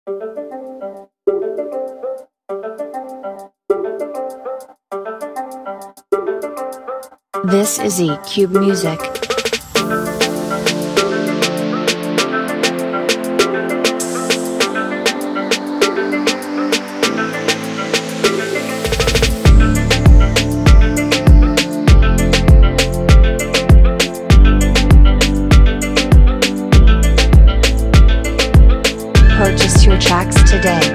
This is EQuBE Music. Purchase your tracks today.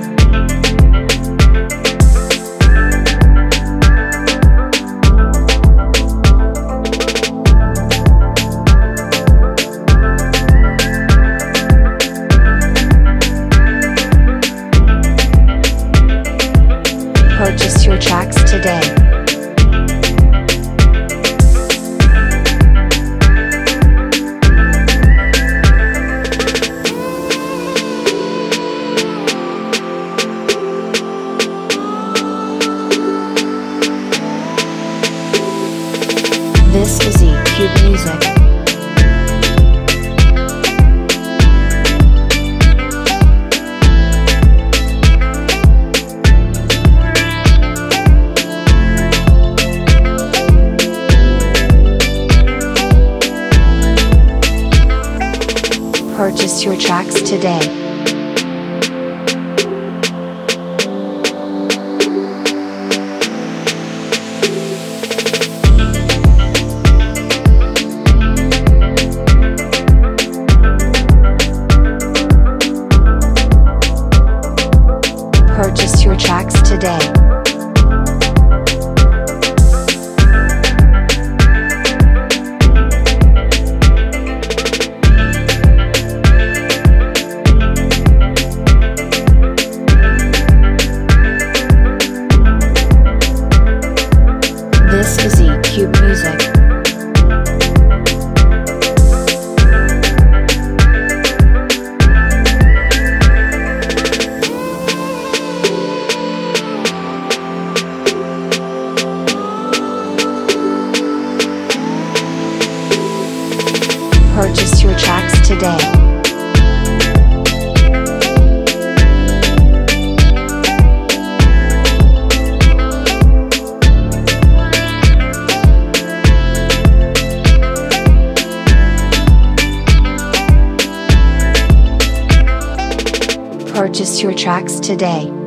Purchase your tracks today. This is EQuBE Music. Purchase your tracks today. Purchase your tracks today. This is EQuBE Music. Purchase your tracks today. Purchase your tracks today.